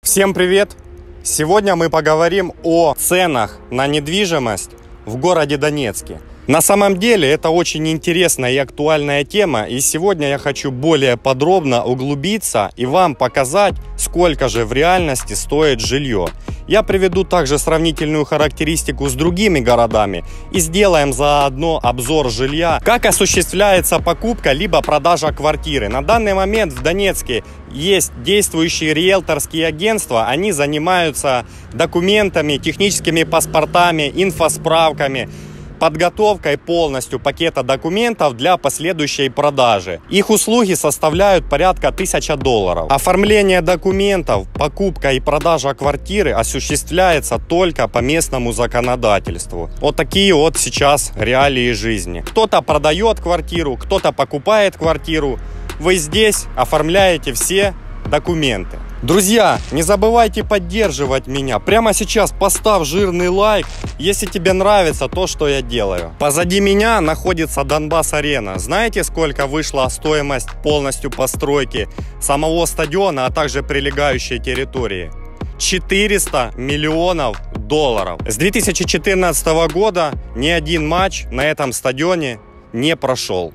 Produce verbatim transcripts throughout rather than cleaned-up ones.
Всем привет! Сегодня мы поговорим о ценах на недвижимость в городе Донецке. На самом деле это очень интересная и актуальная тема, и сегодня я хочу более подробно углубиться и вам показать, сколько же в реальности стоит жилье. Я приведу также сравнительную характеристику с другими городами и сделаем заодно обзор жилья, как осуществляется покупка либо продажа квартиры. На данный момент в Донецке есть действующие риэлторские агентства, они занимаются документами, техническими паспортами, инфосправками, подготовкой полностью пакета документов для последующей продажи. Их услуги составляют порядка тысячи долларов. Оформление документов, покупка и продажа квартиры осуществляется только по местному законодательству. Вот такие вот сейчас реалии жизни. Кто-то продает квартиру, кто-то покупает квартиру. Вы здесь оформляете все документы. Друзья, не забывайте поддерживать меня. Прямо сейчас поставь жирный лайк, если тебе нравится то, что я делаю. Позади меня находится Донбасс-арена. Знаете, сколько вышла стоимость полностью постройки самого стадиона, а также прилегающей территории? четыреста миллионов долларов. С две тысячи четырнадцатого года ни один матч на этом стадионе не прошел.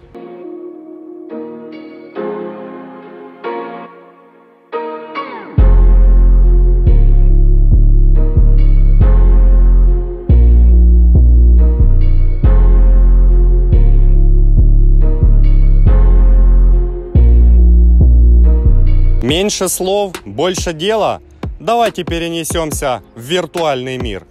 Меньше слов, больше дела. Давайте перенесемся в виртуальный мир.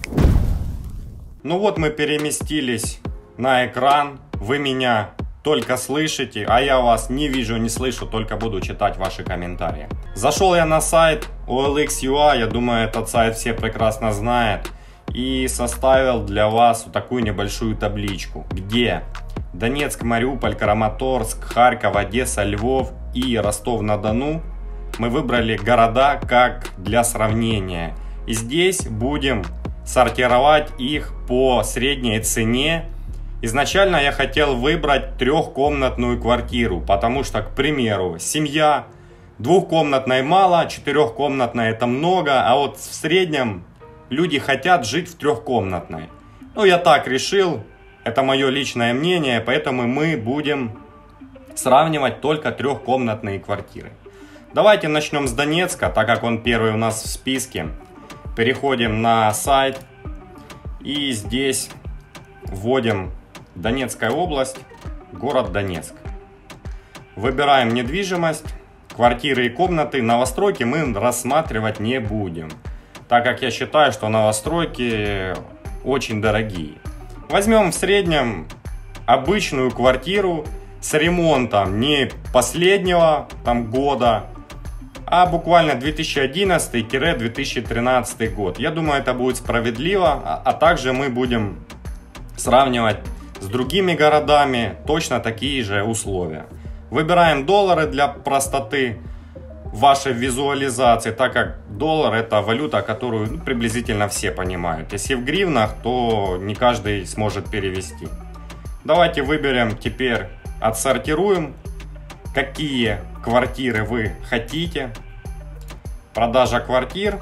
Ну вот мы переместились на экран. Вы меня только слышите, а я вас не вижу, не слышу, только буду читать ваши комментарии. Зашел я на сайт о эл икс ю а, я думаю, этот сайт все прекрасно знают. И составил для вас вот такую небольшую табличку, где Донецк, Мариуполь, Краматорск, Харьков, Одесса, Львов и Ростов-на-Дону. Мы выбрали города как для сравнения. И здесь будем сортировать их по средней цене. Изначально я хотел выбрать трехкомнатную квартиру, потому что, к примеру, семья, двухкомнатной мало, четырехкомнатной это много, а вот в среднем люди хотят жить в трехкомнатной. Ну, я так решил, это мое личное мнение, поэтому мы будем сравнивать только трехкомнатные квартиры. Давайте начнем с Донецка, так как он первый у нас в списке. Переходим на сайт и здесь вводим Донецкая область, город Донецк. Выбираем недвижимость, квартиры и комнаты. Новостройки мы рассматривать не будем, так как я считаю, что новостройки очень дорогие. Возьмем в среднем обычную квартиру с ремонтом не последнего там года, а буквально две тысячи одиннадцатый — две тысячи тринадцатый год. Я думаю, это будет справедливо, а, а также мы будем сравнивать с другими городами точно такие же условия. Выбираем доллары для простоты вашей визуализации, так как доллар — это валюта, которую ну, приблизительно все понимают. Если в гривнах, то не каждый сможет перевести. Давайте выберем теперь, отсортируем, какие квартиры вы хотите. Продажа квартир.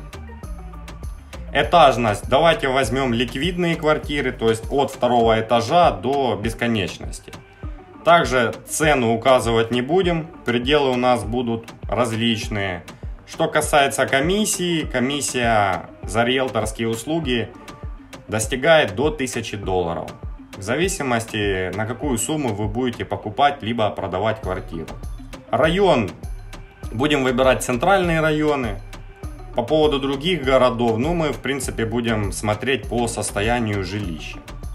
Этажность. Давайте возьмем ликвидные квартиры, то есть от второго этажа до бесконечности. Также цену указывать не будем, пределы у нас будут различные. Что касается комиссии, комиссия за риэлторские услуги достигает до тысячи долларов. В зависимости, на какую сумму вы будете покупать либо продавать квартиру. Район. Будем выбирать центральные районы. По поводу других городов, ну мы в принципе будем смотреть по состоянию жилища.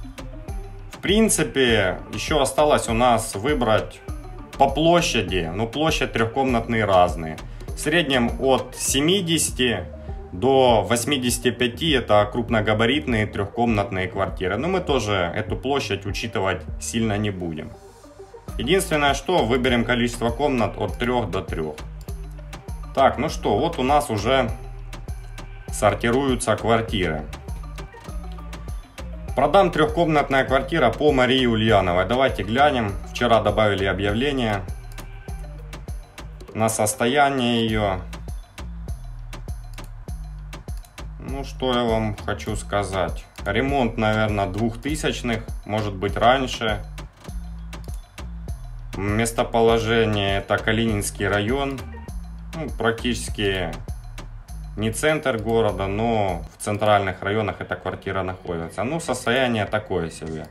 В принципе, еще осталось у нас выбрать по площади. Ну, площадь трехкомнатные разные. В среднем от семидесяти до восьмидесяти пяти это крупногабаритные трехкомнатные квартиры. Но мы тоже эту площадь учитывать сильно не будем. Единственное, что выберем количество комнат от трёх до трёх. Так, ну что, вот у нас уже сортируются квартиры. Продам трехкомнатная квартира по Марии Ульяновой. Давайте глянем. Вчера добавили объявление на состояние ее. Ну, что я вам хочу сказать. Ремонт, наверное, двухтысячных, может быть, раньше. Местоположение — это Калининский район. Ну, практически не центр города, но в центральных районах эта квартира находится. Ну, состояние такое себе.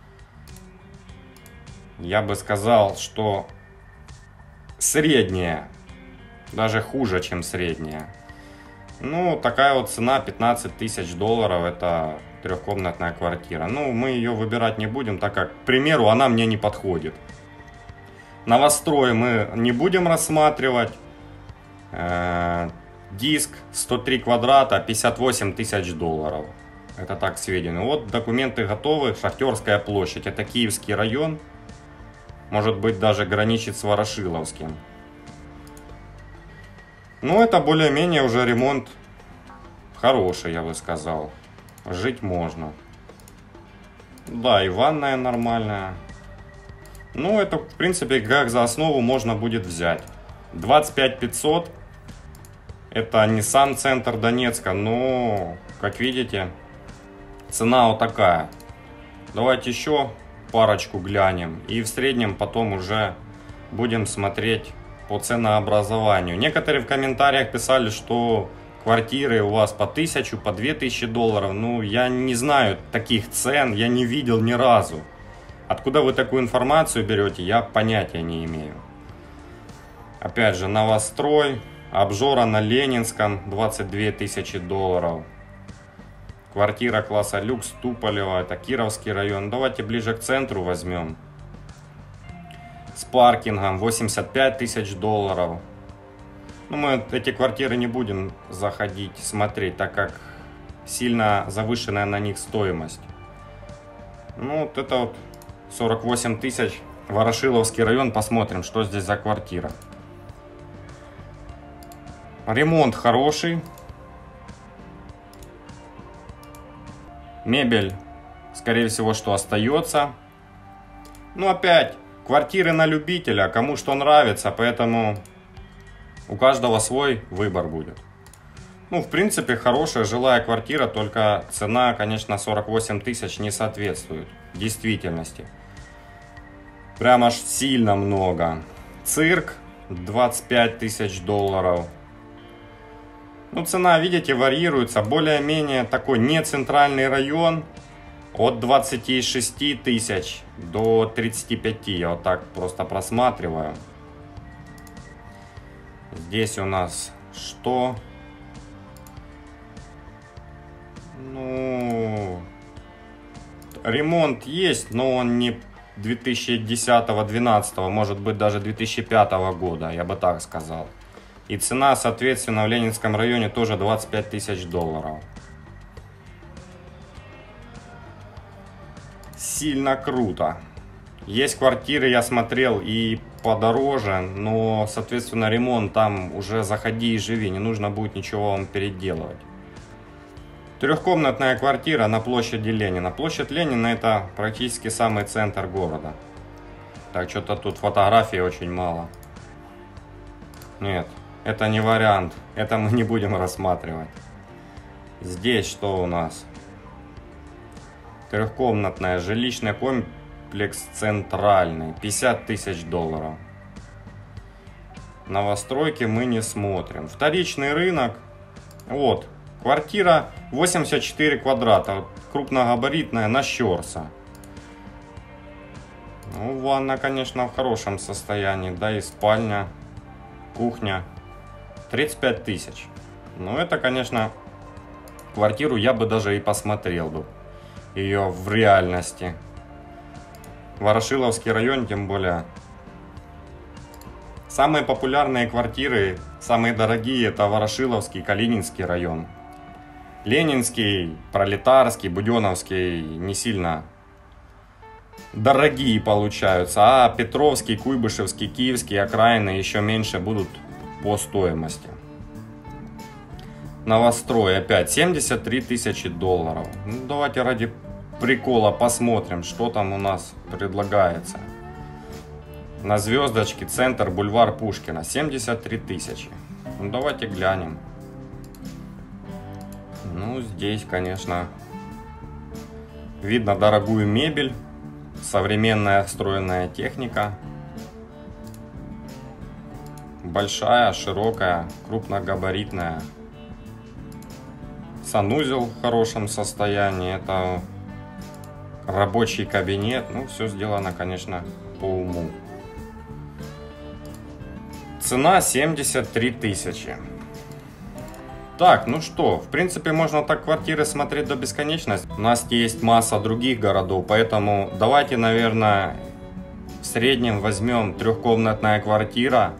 Я бы сказал, что среднее. Даже хуже, чем среднее. Ну, такая вот цена, пятнадцать тысяч долларов, это трехкомнатная квартира. Ну, мы ее выбирать не будем, так как, к примеру, она мне не подходит. Новострой мы не будем рассматривать. Э-э- диск сто три квадрата, пятьдесят восемь тысяч долларов. Это так, к сведению. Вот документы готовы. Шахтерская площадь. Это Киевский район. Может быть, даже граничит с Ворошиловским. Ну, это более-менее уже ремонт хороший, я бы сказал. Жить можно. Да, и ванная нормальная. Ну, это, в принципе, как за основу можно будет взять. двадцать пять пятьсот. Это Nissan центр Донецка. Но, как видите, цена вот такая. Давайте еще парочку глянем. И в среднем потом уже будем смотреть по ценообразованию. Некоторые в комментариях писали, что квартиры у вас по тысячу, по две тысячи долларов. Ну, я не знаю таких цен, я не видел ни разу. Откуда вы такую информацию берете, я понятия не имею. Опять же, новострой, обжора на Ленинском, двадцать две тысячи долларов. Квартира класса люкс, Туполева, это Кировский район. Давайте ближе к центру возьмем. С паркингом восемьдесят пять тысяч долларов. Ну, мы эти квартиры не будем заходить, смотреть, так как сильно завышенная на них стоимость. Ну, вот это вот сорок восемь тысяч. Ворошиловский район. Посмотрим, что здесь за квартира. Ремонт хороший. Мебель, скорее всего, что остается. Ну, опять, квартиры на любителя, кому что нравится, поэтому у каждого свой выбор будет. Ну, в принципе, хорошая жилая квартира, только цена, конечно, сорок восемь тысяч не соответствует действительности. Прям аж сильно много. Цирк двадцать пять тысяч долларов. Ну, цена, видите, варьируется. Более-менее такой не центральный район. От двадцати шести тысяч до тридцати пяти. Я вот так просто просматриваю. Здесь у нас что? Ну, ремонт есть, но он не две тысячи десятого — двенадцатого, может быть, даже две тысячи пятого года, я бы так сказал. И цена, соответственно, в Ленинском районе тоже двадцать пять тысяч долларов. Сильно круто. Есть квартиры, я смотрел, и подороже, но, соответственно, ремонт там уже заходи и живи, не нужно будет ничего вам переделывать. Трехкомнатная квартира на площади Ленина. Площадь Ленина — это практически самый центр города. Так, что-то тут фотографий очень мало. Нет, это не вариант. Это мы не будем рассматривать. Здесь что у нас? Трехкомнатная, жилищный комплекс центральный. пятьдесят тысяч долларов. Новостройки мы не смотрим. Вторичный рынок. Вот. Квартира восемьдесят четыре квадрата. Крупногабаритная, на Щорса. Ну, ванна, конечно, в хорошем состоянии. Да и спальня, кухня. тридцать пять тысяч. Ну, это, конечно, квартиру я бы даже и посмотрел бы. Ее в реальности. Ворошиловский район, тем более. Самые популярные квартиры, самые дорогие, это Ворошиловский, Калининский район. Ленинский, Пролетарский, Буденовский не сильно дорогие получаются. А Петровский, Куйбышевский, Киевский окраины еще меньше будут по стоимости. Новострой опять семьдесят три тысячи долларов. Ну, давайте ради прикола посмотрим, что там у нас предлагается. На Звездочке, центр, бульвар Пушкина. семьдесят три тысячи. Ну, давайте глянем. Ну, здесь, конечно, видно дорогую мебель, современная встроенная техника. Большая, широкая, крупногабаритная. Санузел в хорошем состоянии. Это рабочий кабинет. Ну, все сделано, конечно, по уму. Цена семьдесят три тысячи. Так, ну что, в принципе, можно так квартиры смотреть до бесконечности. У нас есть масса других городов, поэтому давайте, наверное, в среднем возьмем трехкомнатная квартира.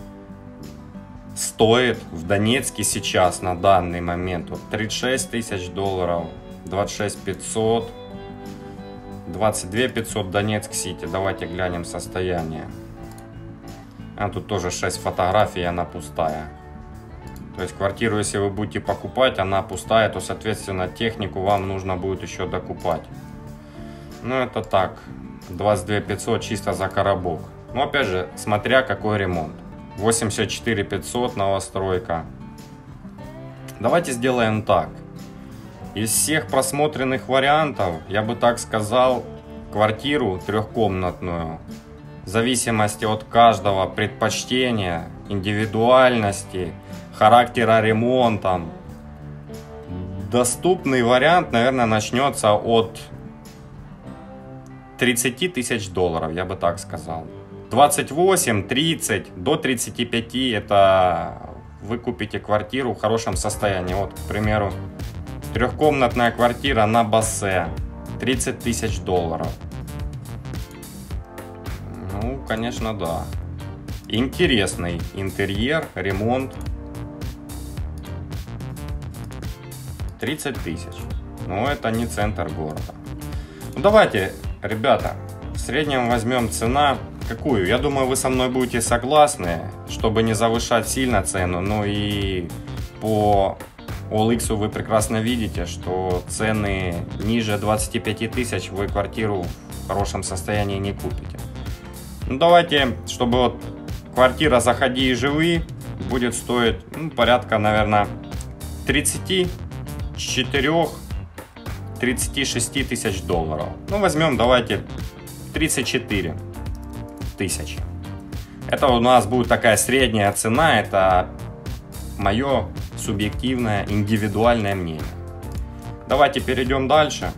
Стоит в Донецке сейчас на данный момент вот, тридцать шесть тысяч долларов, двадцать шесть пятьсот, двадцать две пятьсот Донецк-Сити. Давайте глянем состояние. А тут тоже шесть фотографий, она пустая. То есть квартиру, если вы будете покупать, она пустая, то, соответственно, технику вам нужно будет еще докупать. Ну, это так, двадцать две пятьсот чисто за коробок. Но, опять же, смотря какой ремонт. восемьдесят четыре пятьсот новостройка. Давайте сделаем так. Из всех просмотренных вариантов, я бы так сказал, квартиру трехкомнатную, в зависимости от каждого предпочтения, индивидуальности, характера ремонта, доступный вариант, наверное, начнется от тридцати тысяч долларов, я бы так сказал. двадцать восемь, тридцать, до тридцати пяти это вы купите квартиру в хорошем состоянии. Вот, к примеру, трехкомнатная квартира на Бассе, тридцать тысяч долларов. Ну, конечно, да. Интересный интерьер, ремонт. тридцать тысяч. Но это не центр города. Ну, давайте, ребята, в среднем возьмем цена. Какую? Я думаю, вы со мной будете согласны, чтобы не завышать сильно цену. Ну и по о эл икс вы прекрасно видите, что цены ниже двадцати пяти тысяч вы квартиру в хорошем состоянии не купите. Ну, давайте, чтобы вот квартира «Заходи и живи» будет стоить ну, порядка, наверное, тридцати четырёх — тридцати шести тысяч долларов. Ну, возьмем, давайте, тридцать четыре тысячи. Это у нас будет такая средняя цена, это мое субъективное, индивидуальное мнение. Давайте перейдем дальше.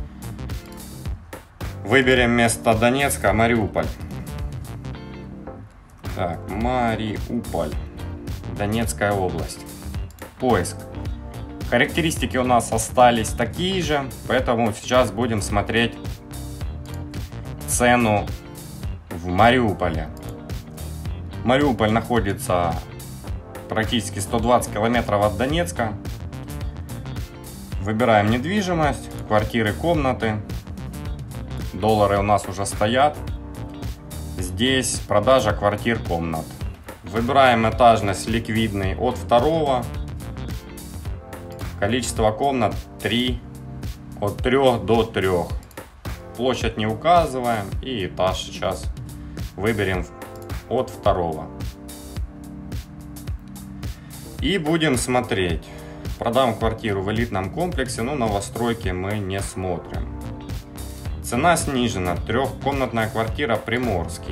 Выберем место Донецка, Мариуполь. Так, Мариуполь, Донецкая область. Поиск. Характеристики у нас остались такие же, поэтому сейчас будем смотреть цену в Мариуполе. Мариуполь находится практически сто двадцать километров от Донецка. Выбираем недвижимость, квартиры, комнаты. Доллары у нас уже стоят. Здесь продажа квартир, комнат. Выбираем этажность ликвидный от второго. Количество комнат три. От трёх до трёх. Площадь не указываем. И этаж сейчас выберем от второго. И будем смотреть. Продам квартиру в элитном комплексе, но новостройки мы не смотрим. Цена снижена. Трехкомнатная квартира, Приморский.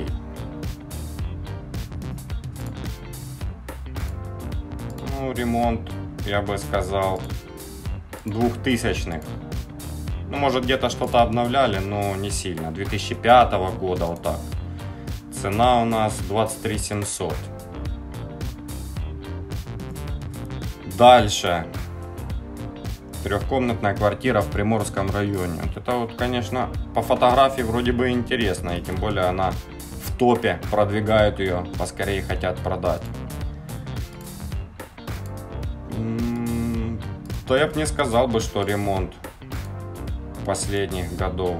Ну, ремонт, я бы сказал, двухтысячных. Ну, может, где-то что-то обновляли, но не сильно. две тысячи пятого года, вот так. Цена у нас двадцать три семьсот. Дальше. Трехкомнатная квартира в Приморском районе. Вот это вот, конечно, по фотографии вроде бы интересно. И тем более она в топе. Продвигают ее. Поскорее хотят продать. М-м- то я бы не сказал бы, что ремонт последних годов.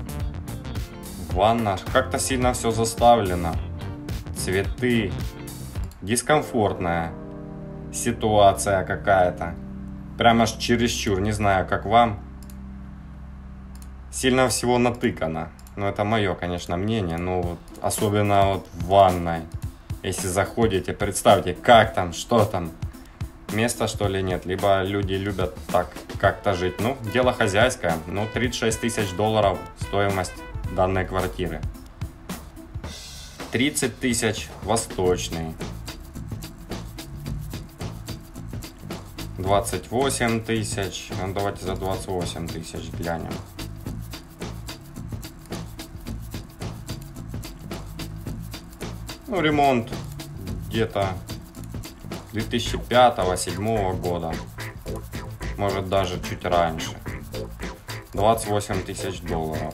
Ванна. Как-то сильно все заставлено. Цветы. Дискомфортная ситуация какая-то. Прямо аж чересчур. Не знаю, как вам. Сильно всего натыкано. Ну, это мое, конечно, мнение. Но вот, особенно вот в ванной. Если заходите, представьте, как там, что там. места, что ли, нет, либо люди любят так как-то жить. Ну, дело хозяйское. Ну, тридцать шесть тысяч долларов стоимость данной квартиры. тридцать тысяч восточный. двадцать восемь тысяч. Ну, давайте за двадцать восемь тысяч глянем. Ну, ремонт где-то две тысячи пятого — две тысячи седьмого года. Может, даже чуть раньше. двадцать восемь тысяч долларов.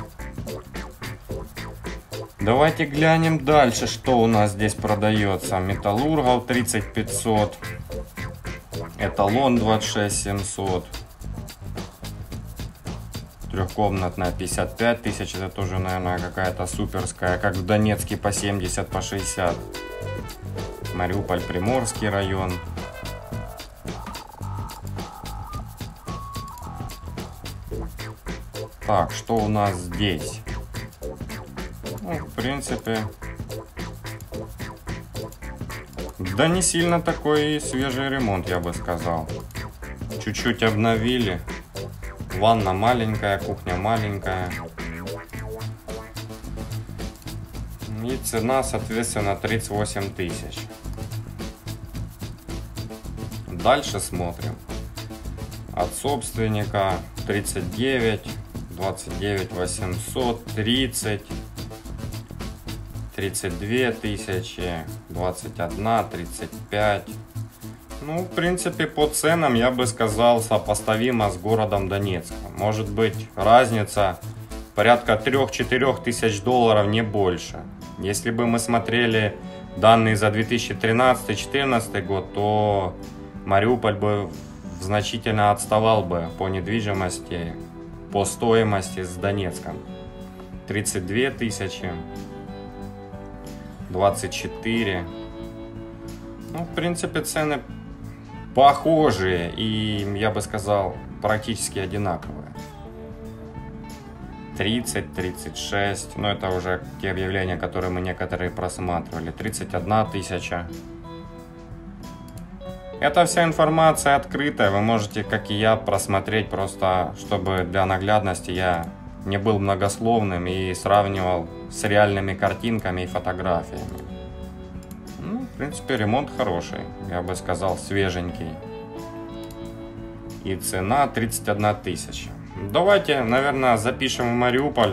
Давайте глянем дальше, что у нас здесь продается. Металлургов тридцать пятьсот. Эталон двадцать шесть семьсот. Трехкомнатная пятьдесят пять тысяч. Это тоже, наверное, какая-то суперская. Как в Донецке по семьдесят, по шестьдесят. Мариуполь, Приморский район. Так, что у нас здесь? Ну, в принципе, да не сильно такой и свежий ремонт, я бы сказал. Чуть-чуть обновили. Ванна маленькая, кухня маленькая. И цена, соответственно, тридцать восемь тысяч. Дальше смотрим. От собственника тридцать девять, двадцать девять восемьсот, тридцать, тридцать две тысячи, двадцать одна, тридцать пять. Ну, в принципе, по ценам, я бы сказал, сопоставимо с городом Донецком. Может быть, разница порядка трёх-четырёх тысяч долларов, не больше. Если бы мы смотрели данные за две тысячи тринадцатый — две тысячи четырнадцатый год, то Мариуполь бы значительно отставал бы по недвижимости, по стоимости с Донецком. тридцать две тысячи, двадцать четыре. Ну, в принципе, цены похожие и, я бы сказал, практически одинаковые. тридцать, тридцать шесть. Но это уже те объявления, которые мы некоторые просматривали. тридцать одна тысяча. Эта вся информация открытая. Вы можете, как и я, просмотреть, просто чтобы для наглядности я не был многословным и сравнивал с реальными картинками и фотографиями. Ну, в принципе, ремонт хороший, я бы сказал, свеженький. И цена тридцать одна тысяча. Давайте, наверное, запишем в Мариуполь.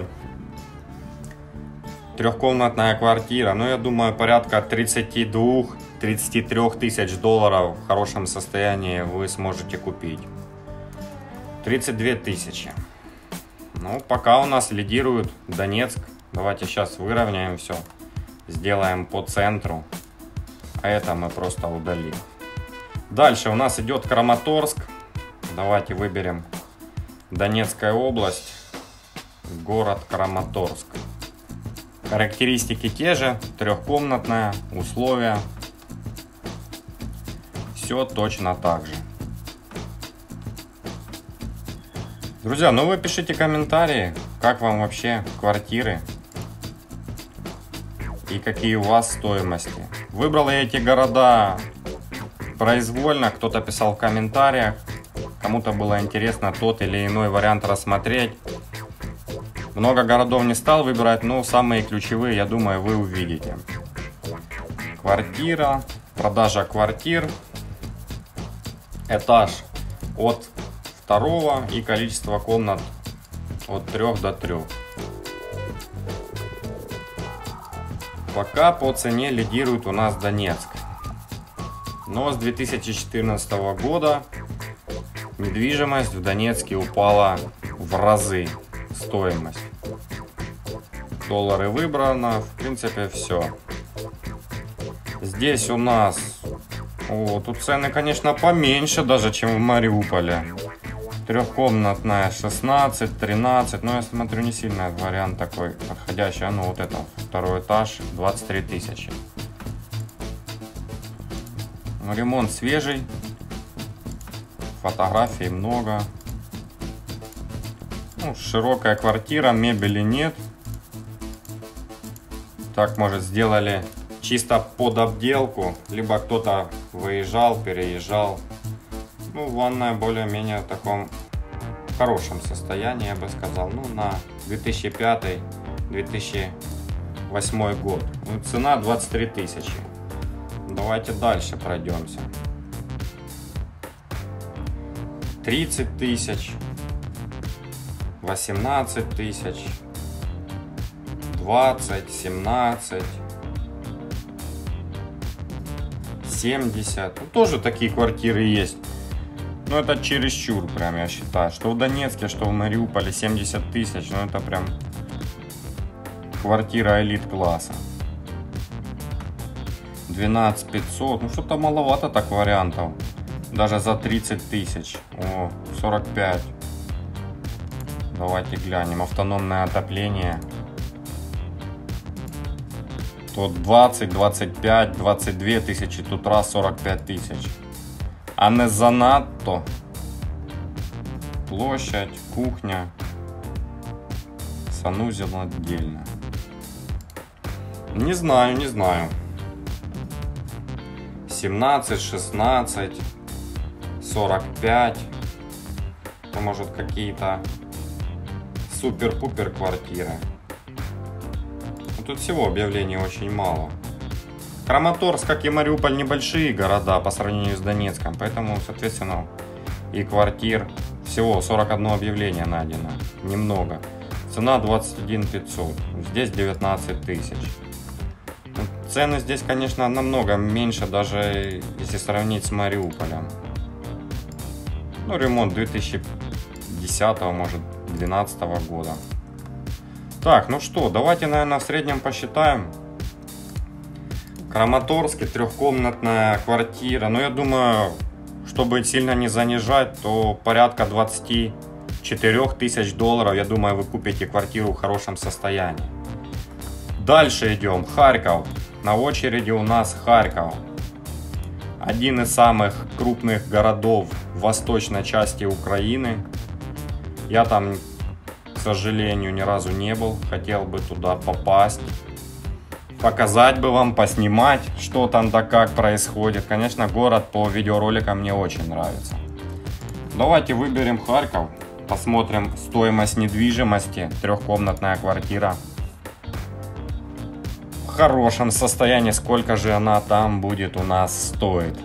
Трехкомнатная квартира, ну, я думаю, порядка тридцати двух — тридцати трёх тысяч долларов в хорошем состоянии вы сможете купить. тридцать две тысячи. Ну, пока у нас лидирует Донецк. Давайте сейчас выровняем все. Сделаем по центру. А это мы просто удалим. Дальше у нас идет Краматорск. Давайте выберем Донецкая область. Город Краматорск. Характеристики те же. Трехкомнатная. Условия. Все точно так же. Друзья, ну вы пишите комментарии, как вам вообще квартиры и какие у вас стоимости. Выбрал я эти города произвольно, кто-то писал в комментариях, кому-то было интересно тот или иной вариант рассмотреть. Много городов не стал выбирать, но самые ключевые, я думаю, вы увидите. Квартира, продажа квартир, этаж от второго и количество комнат от трёх до трёх. Пока по цене лидирует у нас Донецк. Но с две тысячи четырнадцатого года недвижимость в Донецке упала в разы, стоимость. Доллары выбрано, в принципе, все. Здесь у нас, о, тут цены, конечно, поменьше даже, чем в Мариуполе. Трехкомнатная шестнадцать, тринадцать, но я смотрю, не сильно вариант такой подходящий. А ну вот это, второй этаж, двадцать три тысячи. Ремонт свежий, фотографий много. Ну, широкая квартира, мебели нет. Так, может, сделали чисто под обделку, либо кто-то выезжал, переезжал. Ну, ванная более-менее в таком хорошем состоянии, я бы сказал. Ну, на две тысячи пятый — две тысячи восьмой год. Ну, цена двадцать три тысячи. Давайте дальше пройдемся. тридцать тысяч, восемнадцать тысяч, двадцать, семнадцать, семьдесят. Ну, тоже такие квартиры есть. Но это чересчур, прям, я считаю. Что в Донецке, что в Мариуполе семьдесят тысяч. Ну, это прям квартира элит-класса. двенадцать пятьсот. Ну, что-то маловато так вариантов. Даже за тридцать тысяч. О, сорок пять. Давайте глянем. Автономное отопление. Тут двадцать, двадцать пять, двадцать две тысячи. Тут раз сорок пять тысяч. А не занадто. Площадь, кухня. Санузел отдельно. Не знаю, не знаю. семнадцать, шестнадцать, сорок пять. Ну, может, какие-то супер-пупер квартиры. Но тут всего объявлений очень мало. Краматорск, как и Мариуполь, небольшие города по сравнению с Донецком. Поэтому, соответственно, и квартир всего сорок одно объявление найдено. Немного. Цена двадцать один пятьсот. Здесь девятнадцать тысяч. Цены здесь, конечно, намного меньше, даже если сравнить с Мариуполем. Ну, ремонт две тысячи десятого, может, две тысячи двенадцатого года. Так, ну что, давайте, наверное, в среднем посчитаем. В Краматорске трехкомнатная квартира. Ну, я думаю, чтобы сильно не занижать, то порядка двадцать четыре тысяч долларов, я думаю, вы купите квартиру в хорошем состоянии. Дальше идем. Харьков. На очереди у нас Харьков. Один из самых крупных городов в восточной части Украины. Я там, к сожалению, ни разу не был. Хотел бы туда попасть. Показать бы вам, поснимать, что там да как происходит. Конечно, город по видеороликам мне очень нравится. Давайте выберем Харьков. Посмотрим стоимость недвижимости. Трехкомнатная квартира. В хорошем состоянии, сколько же она там будет у нас стоить.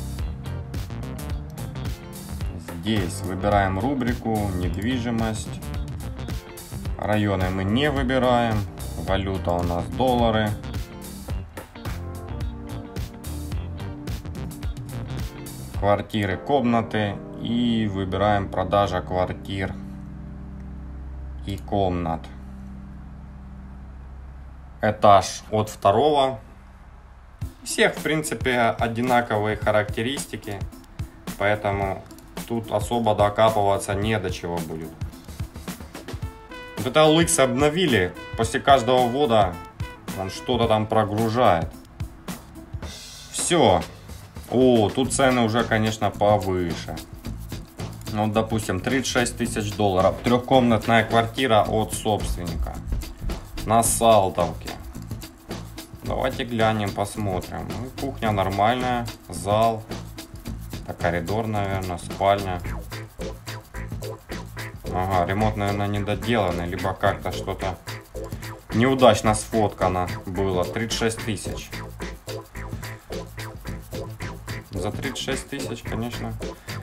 Здесь выбираем рубрику недвижимость. Районы мы не выбираем. Валюта у нас доллары. Квартиры, комнаты. И выбираем продажа квартир и комнат. Этаж от второго. Всех, в принципе, одинаковые характеристики. Поэтому тут особо докапываться не до чего будет. Вот это эл икс обновили. После каждого ввода он что-то там прогружает. Все. О, тут цены уже, конечно, повыше. Ну, допустим, тридцать шесть тысяч долларов. Трехкомнатная квартира от собственника. На Салтовке. Давайте глянем, посмотрим. Ну, кухня нормальная. Зал. Это коридор, наверное, спальня. Ага, ремонт, наверное, недоделанный. Либо как-то что-то неудачно сфоткано было. тридцать шесть тысяч. За тридцать шесть тысяч, конечно,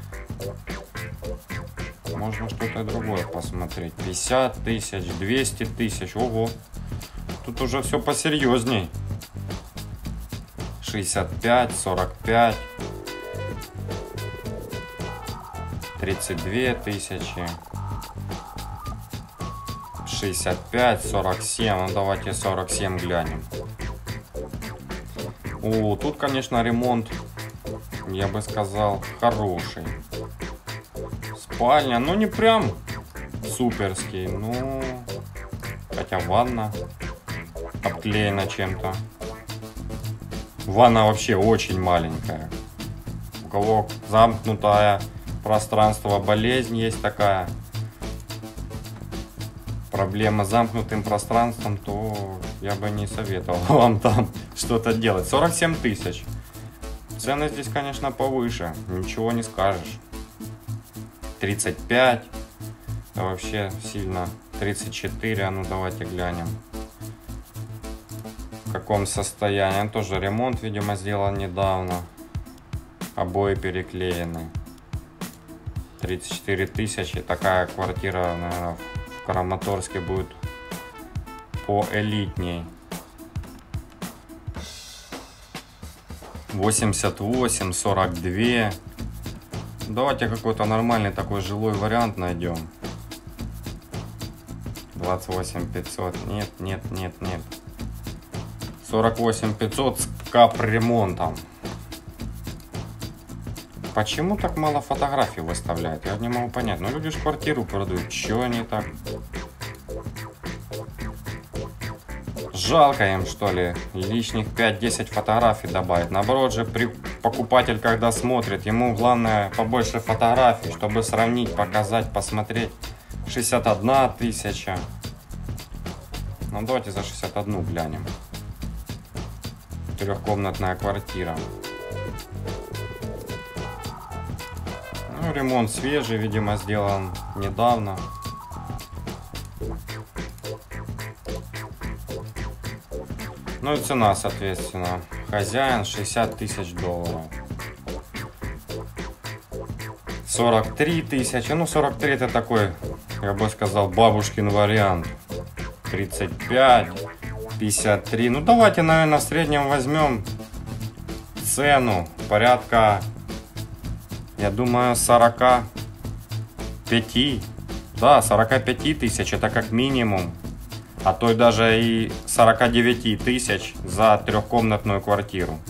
можно что-то другое посмотреть. пятьдесят тысяч, двести тысяч. Ого. Тут уже все посерьезней. шестьдесят пять, сорок пять. тридцать две тысячи. шестьдесят пять, сорок семь. Ну, давайте сорок семь глянем. О, тут, конечно, ремонт, я бы сказал, хороший. Спальня, ну не прям суперский, ну, хотя ванна обклеена чем-то. Ванна вообще очень маленькая. У кого замкнутое пространство, болезнь есть такая, проблема с замкнутым пространством, то я бы не советовал вам там что-то делать. сорок семь тысяч. Цены здесь, конечно, повыше, ничего не скажешь. тридцать пять, это вообще сильно. тридцать четыре, а ну давайте глянем. В каком состоянии. Тоже ремонт, видимо, сделан недавно. Обои переклеены. тридцать четыре тысячи. Такая квартира, наверное, в Краматорске будет поэлитней. восемьдесят восемь, сорок два. Давайте какой-то нормальный такой жилой вариант найдем. двадцать восемь пятьсот. Нет, нет, нет, нет. сорок восемь пятьсот с капремонтом. Почему так мало фотографий выставляют? Я не могу понять. Ну, люди ж квартиру продают. Чего они так? Жалко им, что ли, лишних пять-десять фотографий добавить. Наоборот же, при покупатель, когда смотрит, ему главное побольше фотографий, чтобы сравнить, показать, посмотреть. шестьдесят одна тысяча. Ну, давайте за шестьдесят одну глянем. Трехкомнатная квартира. Ну, ремонт свежий, видимо, сделан недавно. Ну и цена, соответственно. Хозяин шестьдесят тысяч долларов. сорок три тысячи. Ну, сорок три это такой, я бы сказал, бабушкин вариант. тридцать пять, пятьдесят три. Ну, давайте, наверное, в среднем возьмем цену порядка, я думаю, сорок пять. Да, сорок пять тысяч это как минимум. А то и даже и сорок девять тысяч за трехкомнатную квартиру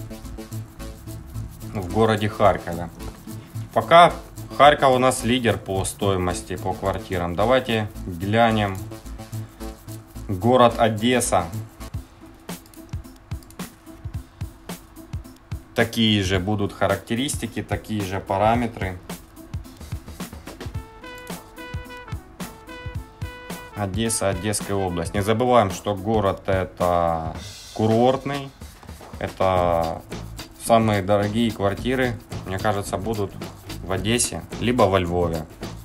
в городе Харькове. Пока Харьков у нас лидер по стоимости по квартирам. Давайте глянем город Одесса. Такие же будут характеристики, такие же параметры. Одесса, Одесская область. Не забываем, что город это курортный. Это самые дорогие квартиры, мне кажется, будут в Одессе, либо во Львове.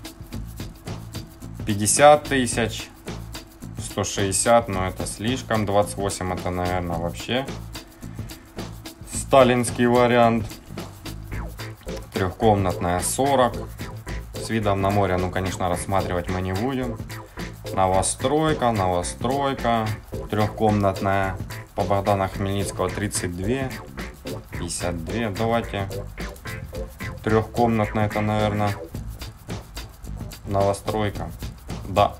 пятьдесят тысяч, сто шестьдесят, но это слишком. двадцать восемь это, наверное, вообще сталинский вариант. Трехкомнатная сорок. С видом на море, ну, конечно, рассматривать мы не будем. Новостройка, новостройка, трехкомнатная по Богдана Хмельницкого тридцать два, пятьдесят два. Давайте трехкомнатная, это, наверное, новостройка. Да.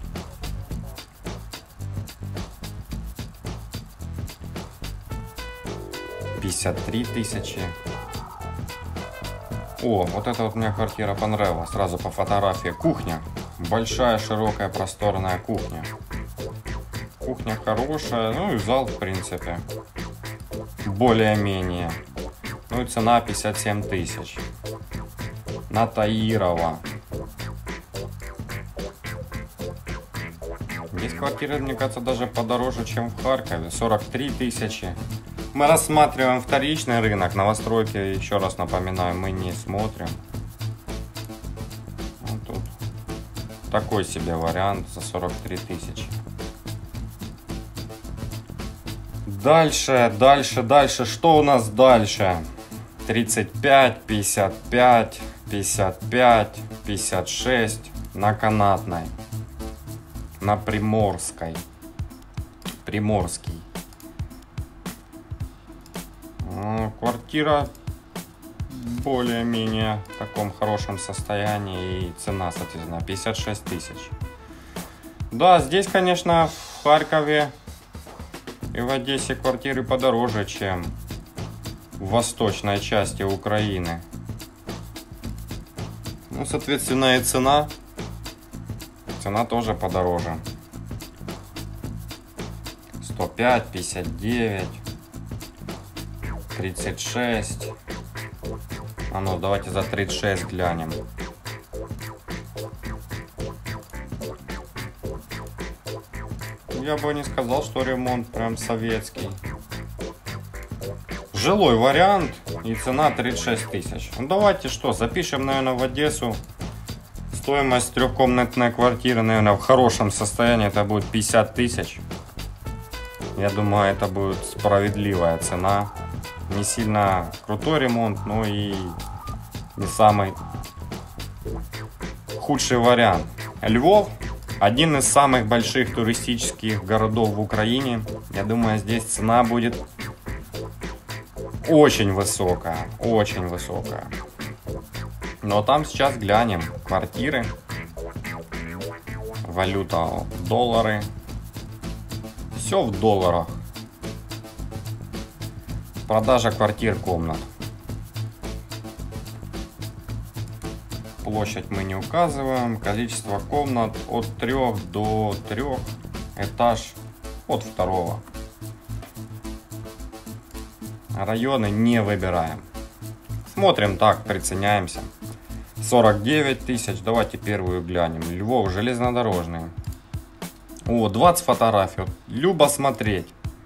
пятьдесят три тысячи. О, вот эта вот мне квартира понравилась. Сразу по фотографии. Кухня. Большая, широкая, просторная кухня. Кухня хорошая. Ну и зал, в принципе, более-менее. Ну и цена пятьдесят семь тысяч. На Таирова. Здесь квартиры, мне кажется, даже подороже, чем в Харькове. сорок три тысячи. Мы рассматриваем вторичный рынок. Новостройки, еще раз напоминаю, мы не смотрим. Вот тут такой себе вариант за сорок три тысячи. Дальше, дальше, дальше. Что у нас дальше? тридцать пять, пятьдесят пять, пятьдесят пять, пятьдесят шесть. На Канатной. На Приморской. Приморский. Квартира более-менее в таком хорошем состоянии. И цена, соответственно, пятьдесят шесть тысяч. Да, здесь, конечно, в Харькове и в Одессе квартиры подороже, чем в восточной части Украины. Ну, соответственно, и цена. Цена тоже подороже. сто пять, пятьдесят девять. тридцать шесть. А ну, давайте за тридцать шесть глянем. Я бы не сказал, что ремонт прям советский. Жилой вариант. И цена тридцать шесть тысяч. Ну давайте что, запишем, наверное, в Одессу. Стоимость трехкомнатной квартиры, наверное, в хорошем состоянии это будет пятьдесят тысяч. Я думаю, это будет справедливая цена. Не сильно крутой ремонт, но и не самый худший вариант. Львов — один из самых больших туристических городов в Украине. Я думаю, здесь цена будет очень высокая, очень высокая. Но там сейчас глянем квартиры, валюта доллары, все в долларах. Продажа квартир, комнат. Площадь мы не указываем, количество комнат от трёх до трёх, этаж от второго. Районы не выбираем. Смотрим так, приценяемся. сорок девять тысяч, давайте первую глянем. Львов, железнодорожный. О, двадцать фотографий, вот, любо смотреть.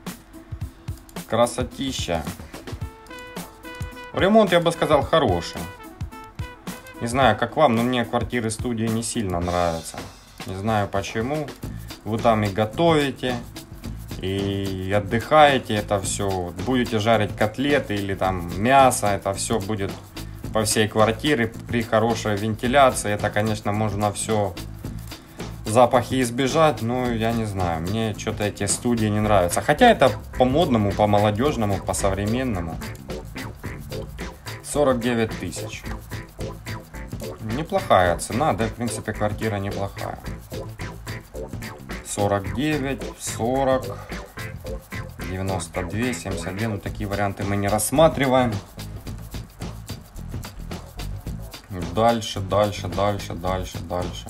Красотища. Ремонт, я бы сказал, хороший. Не знаю, как вам, но мне квартиры студии не сильно нравятся. Не знаю почему. Вы там и готовите, и отдыхаете, это все. Будете жарить котлеты или там мясо, это все будет по всей квартире при хорошей вентиляции. Это, конечно, можно все запахи избежать, но я не знаю, мне что-то эти студии не нравятся. Хотя это по-модному, по-молодежному, по-современному. сорок девять тысяч. Неплохая цена, да, в принципе, квартира неплохая. сорок девять, сорок, девяносто два, семьдесят один. Ну, такие варианты мы не рассматриваем. Дальше, дальше, дальше, дальше, дальше.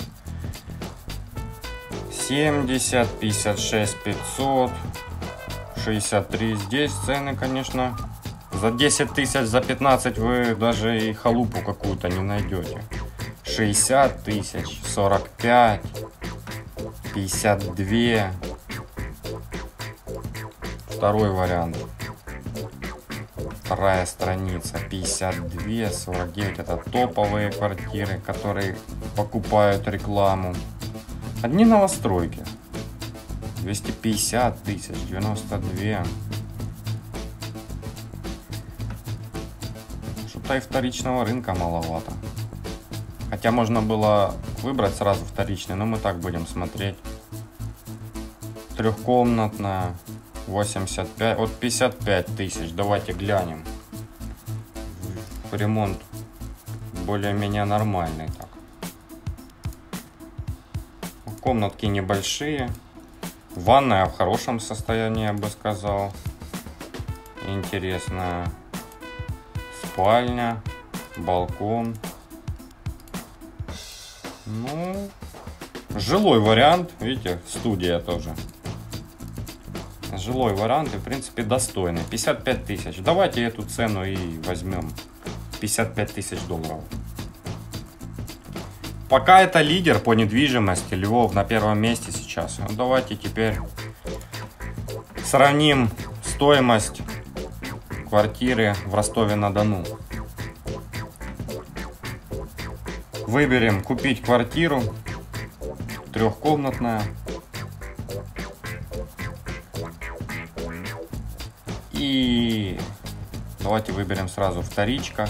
семьдесят, пятьдесят шесть, пятьсот, шестьдесят три. Здесь цены, конечно, за десять тысяч, за пятнадцать вы даже и халупу какую-то не найдете. шестьдесят тысяч, сорок пять, пятьдесят два. Второй вариант. Вторая страница. пятьдесят два, сорок девять. Это топовые квартиры, которые покупают рекламу. Одни новостройки. двести пятьдесят тысяч, девяносто два. Что-то и вторичного рынка маловато. Хотя можно было выбрать сразу вторичный, но мы так будем смотреть. Трехкомнатная, восемьдесят пять, от пятьдесят пять тысяч. Давайте глянем. Ремонт более-менее нормальный. Так. Комнатки небольшие. Ванная в хорошем состоянии, я бы сказал. Интересная спальня, балкон. Ну, жилой вариант, видите, студия тоже. Жилой вариант и, в принципе, достойный. пятьдесят пять тысяч. Давайте эту цену и возьмем. пятьдесят пять тысяч долларов. Пока это лидер по недвижимости. Львов на первом месте сейчас. Ну, давайте теперь сравним стоимость квартиры в Ростове-на-Дону. Выберем купить квартиру, трехкомнатная. И давайте выберем сразу вторичка.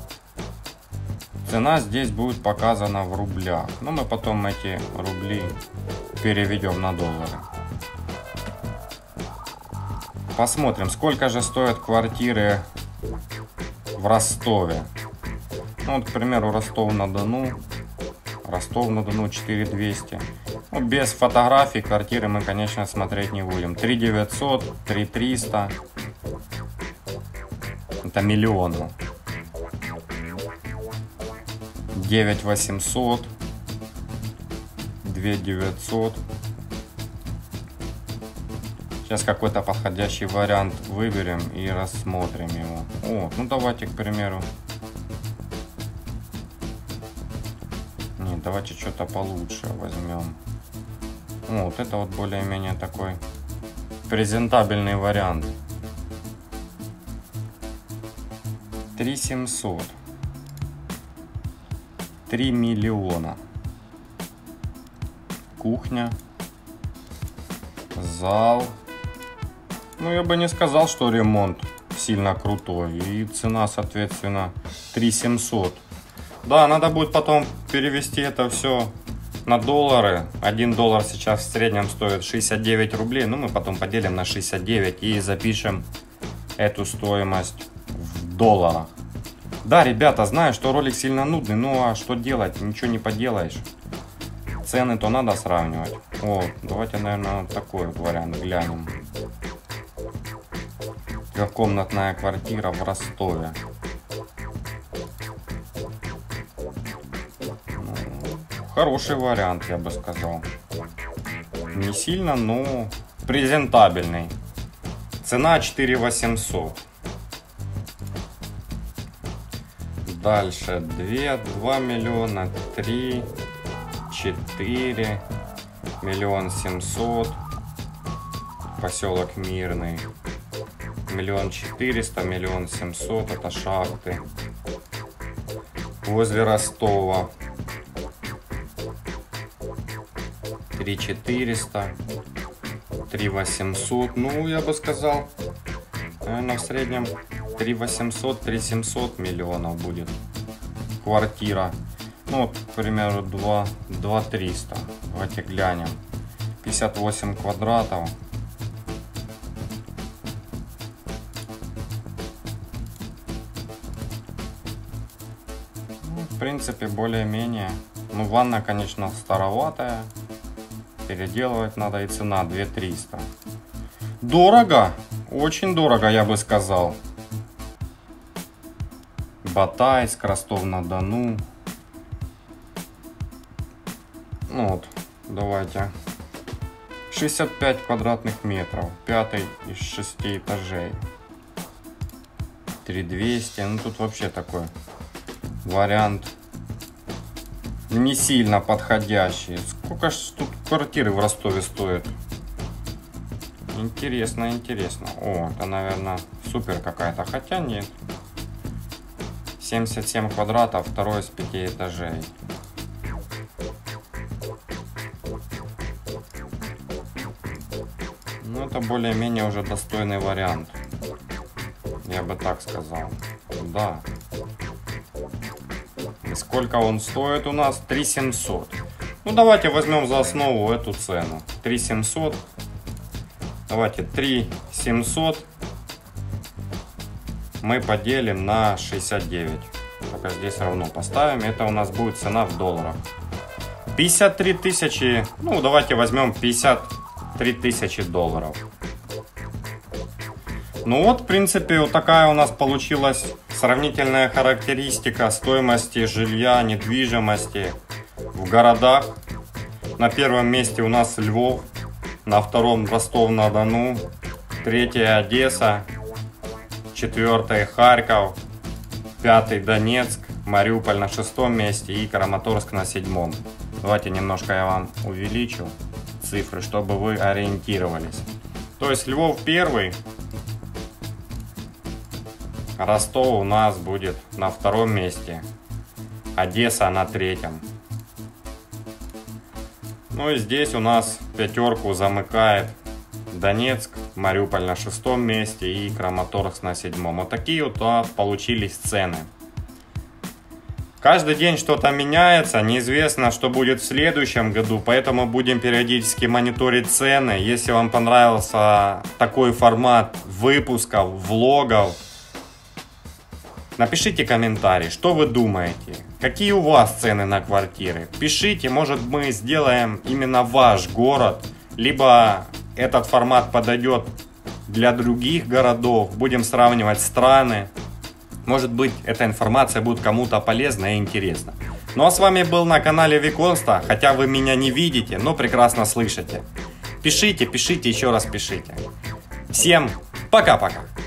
Цена здесь будет показана в рублях. Но мы потом эти рубли переведем на доллары. Посмотрим, сколько же стоят квартиры в Ростове. Ну, вот, к примеру, Ростов-на-Дону. Ростов-на-Дону четыре тысячи двести. Ну, без фотографий квартиры мы, конечно, смотреть не будем. три девятьсот, три триста. Это миллион. девять восемьсот. два девятьсот. Сейчас какой-то подходящий вариант выберем и рассмотрим его. О, ну давайте, к примеру. Нет, давайте что-то получше возьмем. О, вот это вот более-менее такой презентабельный вариант. три семьсот. три миллиона. Кухня. Зал. Ну, я бы не сказал, что ремонт сильно крутой. И цена, соответственно, три семьсот. Да, надо будет потом перевести это все на доллары. Один доллар сейчас в среднем стоит шестьдесят девять рублей. Ну, мы потом поделим на шестьдесят девять и запишем эту стоимость в долларах. Да, ребята, знаю, что ролик сильно нудный, ну а что делать? Ничего не поделаешь. Цены то надо сравнивать. О, давайте, наверное, такой вот вариант глянем. Трехкомнатная квартира в Ростове. Ну, хороший вариант, я бы сказал. Не сильно, но презентабельный. Цена четыре восемьсот. Дальше два, два миллиона, три, четыре, миллион семьсот. Поселок Мирный. Миллион четыреста, миллион семьсот. Это шахты. Возле Ростова. Три четыреста. Три восемьсот. Ну, я бы сказал, наверное, в среднем три восемьсот, три семьсот миллионов будет квартира. Ну, вот, к примеру, два триста. Давайте глянем. пятьдесят восемь квадратов. Ну, в принципе, более-менее. Ну, ванна, конечно, староватая. Переделывать надо, и цена две триста. Дорого. Очень дорого, я бы сказал. Батайск, Ростов-на-Дону. Ну вот, давайте. шестьдесят пять квадратных метров. Пятый из шести этажей. три двести. Ну тут вообще такой вариант не сильно подходящий. Сколько ж тут квартиры в Ростове стоят? Интересно, интересно. О, это, наверное, супер какая-то. Хотя нет. семьдесят семь квадратов, второй из пяти этажей. Ну, это более-менее уже достойный вариант. Я бы так сказал. Да. И сколько он стоит у нас? три семьсот. Ну, давайте возьмем за основу эту цену. три семьсот. Давайте три семьсот мы поделим на шестьдесят девять. Только здесь равно поставим. Это у нас будет цена в долларах. пятьдесят три тысячи. Ну, давайте возьмем пятьдесят три тысячи долларов. Ну вот, в принципе, вот такая у нас получилась сравнительная характеристика стоимости жилья, недвижимости в городах. На первом месте у нас Львов, на втором Ростов-на-Дону, третья Одесса, четвертый Харьков, пятый Донецк, Мариуполь на шестом месте и Краматорск на седьмом. Давайте немножко я вам увеличу цифры, чтобы вы ориентировались. То есть Львов первый, Ростов у нас будет на втором месте, Одесса на третьем. Ну и здесь у нас пятерку замыкает Донецк, Мариуполь на шестом месте и Краматорск на седьмом. Вот такие вот а, получились цены. Каждый день что-то меняется, неизвестно, что будет в следующем году, поэтому будем периодически мониторить цены. Если вам понравился такой формат выпусков, влогов, напишите комментарий, что вы думаете, какие у вас цены на квартиры. Пишите, может мы сделаем именно ваш город, либо этот формат подойдет для других городов, будем сравнивать страны. Может быть, эта информация будет кому-то полезна и интересна. Ну а с вами был на канале Виконста, хотя вы меня не видите, но прекрасно слышите. Пишите, пишите, еще раз пишите. Всем пока-пока.